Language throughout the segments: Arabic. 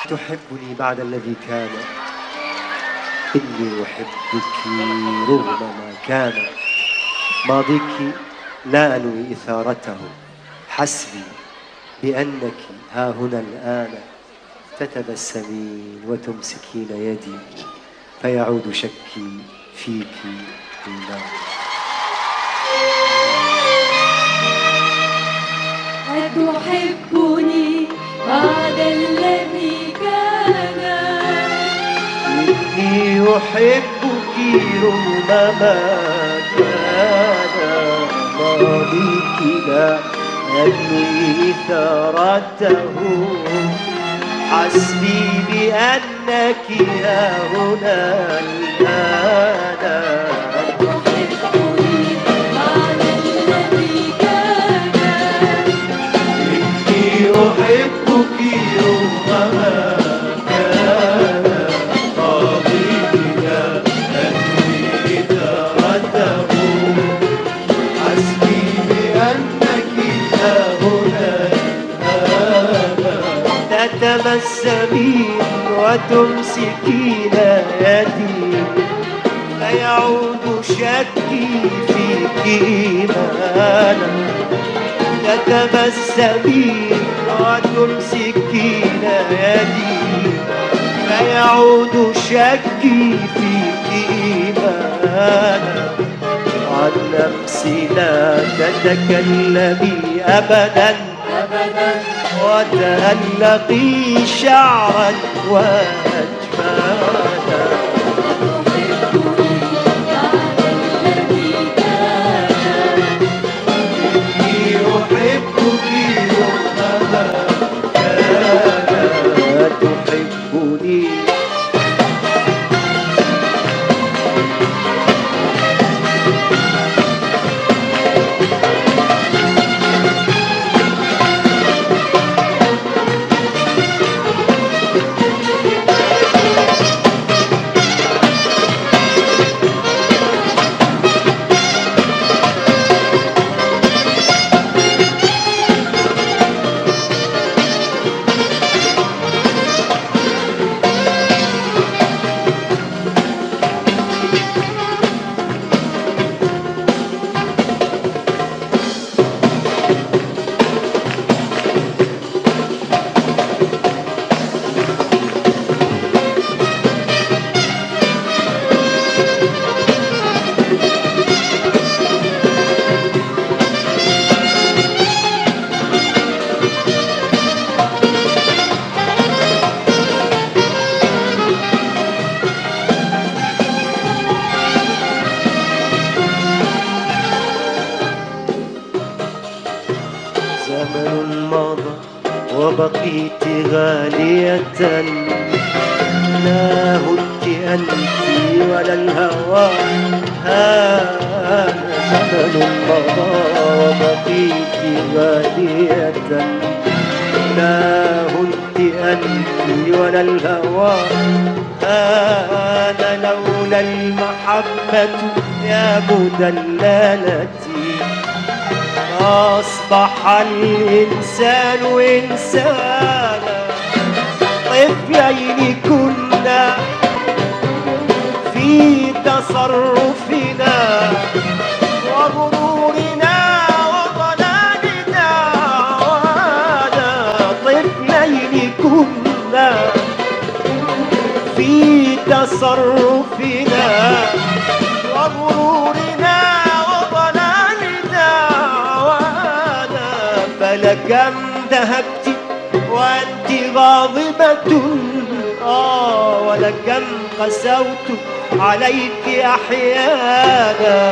تحبني بعد الذي كان؟ إني أحبك رغم ما كان. ماضيك لا أنوي إثارته، حسبي بأنك ها هنا الآن تتبسمين وتمسكين يدي، فيعود شكي فيك إيمان. أتحبني بعد الذي كان؟ إني أحبك رغم ما كان. ماضيك لا أنوي إثارته، حسبي بأنك ها هنا الآن. أتحبني بعد الذي كان؟ إني أحبك رغم ما كان. ماضيك لا أنوي إثارته، حسبي بأنك ها هنا الآن. تتبسمين وتمسكين يدي، فيعود شكي فيك إيمانا. تتبسمين وتمسكين يدي، فيعود شكي فيك إيمانا. عن نفسي لا تتكلمي أبدا أبدا، وتألقي شعرا وأجفانا. أتحبني بعد الذي كان؟ إني أحبك رغم ما كان. تحبني زمن مضى وبقيت غالية، لا هنت أنت ولا الهوى هذا. زمن مضى وبقيت غالية، لا هنت أنت ولا الهوى هذا. لولا المحبة يا مدللتي أصبح الإنسان إنسانا. طفلين كنا في تصرفنا وغرورنا وضلالنا، وانا طفلين كنا في تصرفنا وغرورنا وضلالنا، وانا فلكم ذهبت وأنت غاضبة ولكم قسوت عليك أحيانا.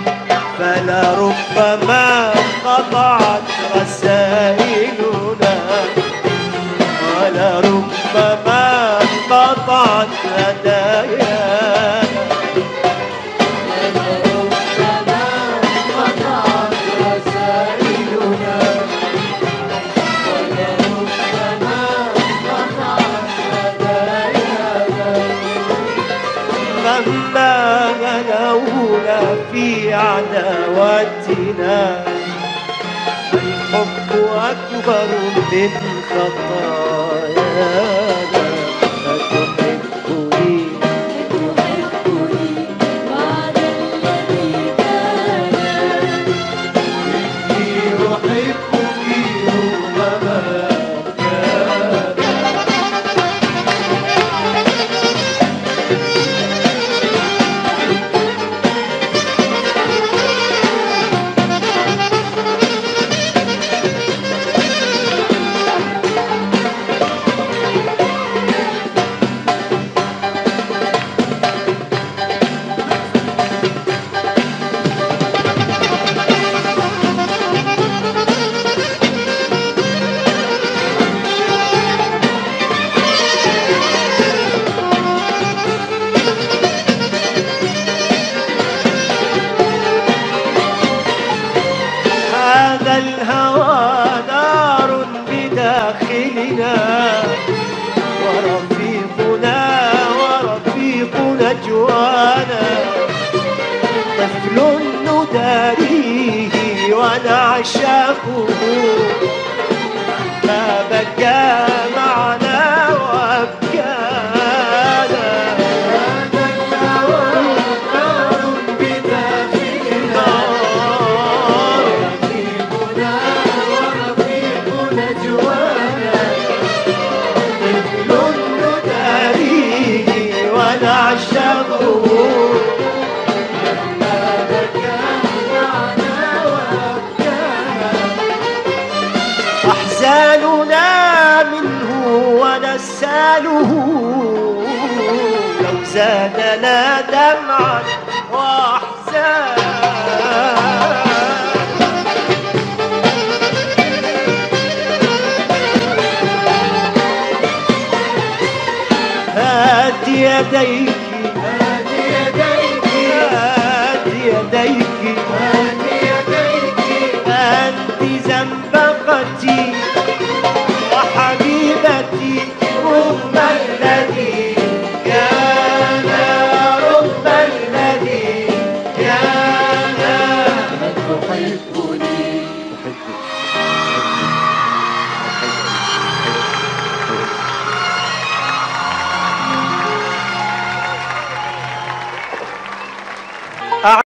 فلربما قطعت رسائلنا، ولربما قطعت هدايانا. مهما غلونا في عداوتنا، الحب أكبر من خطايانا. بداخلنا ورفيقنا جوانا طفل نداريه ونعشقه ما بكى معنا وأبكانا هذا الهوى نار بداخلنا رفيقنا جوانا طفل نداريه ونعشقه أحزاننا منه ونساله لو زادنا دمعا وأحزان هات يديك أنت زنبقتي